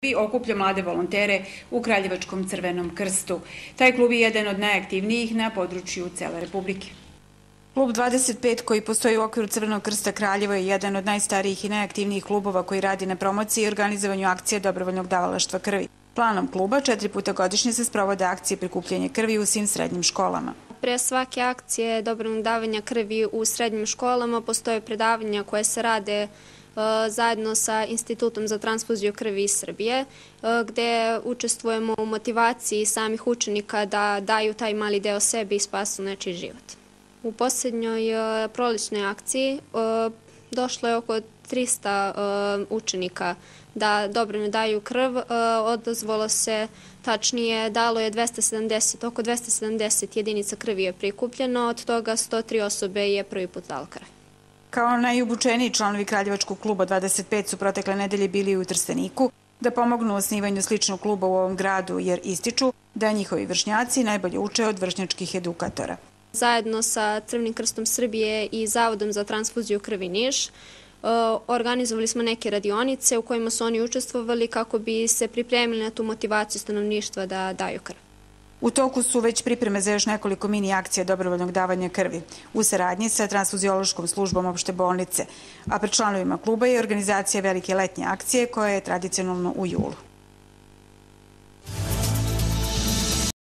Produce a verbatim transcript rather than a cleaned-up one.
okuplja mlade volontere u Kraljevačkom Crvenom krstu. Taj klub je jedan od najaktivnijih na području cele Republike. Klub dvadeset pet koji postoji u okviru Crvenog krsta Kraljevo je jedan od najstarijih i najaktivnijih klubova koji radi na promociji i organizovanju akcije dobrovoljnog davalaštva krvi. Planom kluba četiri puta godišnje se sprovode akcije prikupljanja krvi u svim srednjim školama. Pre svake akcije dobrovoljnog davanja krvi u srednjim školama postoje predavanja koje se rade zajedno sa Institutom za transfuziju krvi iz Srbije, gde učestvujemo u motivaciji samih učenika da daju taj mali deo sebi i spasu nečiji život. U posljednjoj prolećnoj akciji došlo je oko trista učenika da dobrovoljno daju krv, odazvalo se, tačnije dalo je dvesta sedamdeset, oko dvesta sedamdeset jedinica krvi je prikupljeno, od toga sto tri osobe je prvi put dalo krv. Kao najobučeniji članovi Kraljevačkog kluba dvadeset pet su protekle nedelje bili u Trsteniku da pomognu u osnivanju sličnog kluba u ovom gradu jer ističu da njihovi vršnjaci najbolje uče od vršnjačkih edukatora. Zajedno sa Crvenim krstom Srbije i Zavodom za transfuziju krvi Niš organizovali smo neke radionice u kojima su oni učestvovali kako bi se pripremili na tu motivaciju stanovništva da daju krv. U toku su već pripreme za još nekoliko mini akcija dobrovoljnog davanja krvi u saradnji sa transfuziološkom službom opšte bolnice, a pred članovima kluba je organizacija velike letnje akcije koja je tradicionalno u julu.